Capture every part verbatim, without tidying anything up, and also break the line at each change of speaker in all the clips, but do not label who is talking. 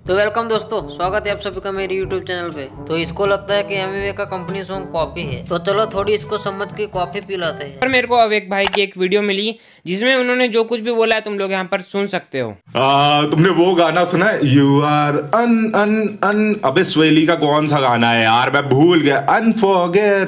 तो वेलकम दोस्तों, स्वागत है आप सभी का मेरे यूट्यूब चैनल पे। तो इसको लगता है कि एमवे का कंपनी सॉन्ग कॉपी है, तो चलो थोड़ी इसको समझ के कॉफी पिलाते हैं।
पर मेरे को अवेक भाई की एक वीडियो मिली जिसमें उन्होंने जो कुछ भी बोला है तुम लोग यहाँ पर सुन सकते हो।
आ, तुमने वो गाना सुना है यू आर अन अन अन अबे स्वेली का कौन सा गाना है यार, मैं भूल गया। अनफॉरगेट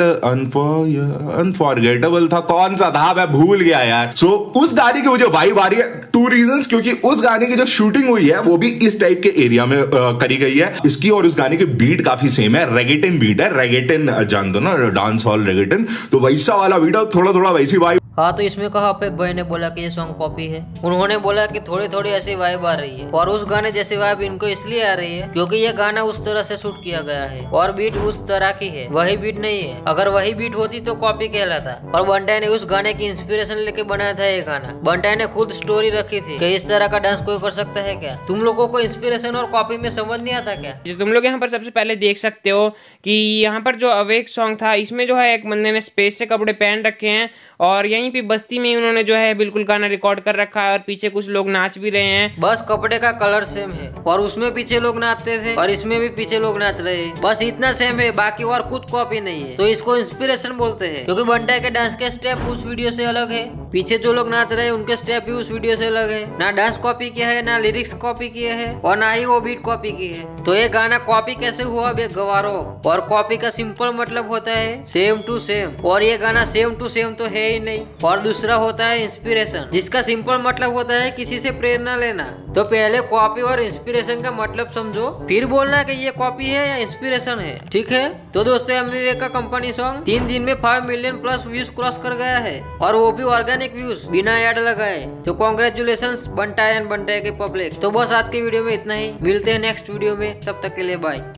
अनफॉरगेटेबल था, कौन सा था मैं भूल गया यार। सो so, उस गाने की मुझे वाइब आ रही है। टू रीजंस, क्योंकि उस गाने की जो शूटिंग हुई है वो भी इस टाइप के एरिया में आ, करी गई है। इसकी और उस गाने की बीट काफी सेम है, रेगेटन बीट है। रेगेटन जान दो ना, डांस हॉल रेगेटन, तो वैसा वाला बीट है, थोड़ा थोड़ा वैसी वाइब।
हाँ, तो इसमें कहा आप एक भाई ने बोला कि ये सॉन्ग कॉपी है। उन्होंने बोला कि थोड़ी थोड़ी ऐसी वाइब आ रही है, और उस गाने जैसी वाइब इनको इसलिए आ रही है क्योंकि ये गाना उस तरह से शूट किया गया है और बीट उस तरह की है, वही बीट नहीं है। अगर वही बीट होती तो कॉपी कहलाता। और बंटाई ने उस गाने की इंस्पिरेशन लेके बनाया था ये गाना। बंटाई ने खुद स्टोरी रखी थी कि इस तरह का डांस कोई कर सकता है क्या। तुम लोगों को इंस्पिरेशन और कॉपी में समझ नहीं आता क्या?
तुम लोग यहाँ पर सबसे पहले देख सकते हो कि यहाँ पर जो अवेक सॉन्ग था इसमें जो है एक बंदे ने स्पेस से कपड़े पहन रखे हैं और यहीं पे बस्ती में उन्होंने जो है बिल्कुल गाना रिकॉर्ड कर रखा है और पीछे कुछ लोग नाच भी रहे हैं।
बस कपड़े का कलर सेम है और उसमें पीछे लोग नाचते थे और इसमें भी पीछे लोग नाच रहे हैं, बस इतना सेम है, बाकी और कुछ कॉपी नहीं है। तो इसको इंस्पिरेशन बोलते हैं क्योंकि बंटाई के डांस के स्टेप उस वीडियो से अलग है, पीछे जो लोग नाच रहे हैं उनके स्टेप भी उस वीडियो से अलग है। ना डांस कॉपी किया है, ना लिरिक्स कॉपी किए है और ना ही वो बीट कॉपी की है। तो ये गाना कॉपी कैसे हुआ बे गवारो? और कॉपी का सिंपल मतलब होता है सेम टू सेम, और ये गाना सेम टू सेम तो है ही नहीं। और दूसरा होता है इंस्पिरेशन, जिसका सिंपल मतलब होता है किसी से प्रेरणा लेना। तो पहले कॉपी और इंस्पिरेशन का मतलब समझो, फिर बोलना कि ये कॉपी है या इंस्पिरेशन है, ठीक है? तो दोस्तों, एमवे का कंपनी सॉन्ग तीन दिन में five million plus views cross कर गया है, और वो भी ऑर्गेनिक व्यूज बिना ऐड लगाए। तो कॉन्ग्रेचुलेशंस बंटाई एंड बंटाई के पब्लिक। तो बस आज की वीडियो में इतना ही, मिलते हैं नेक्स्ट वीडियो में, तब तक के लिए बाय।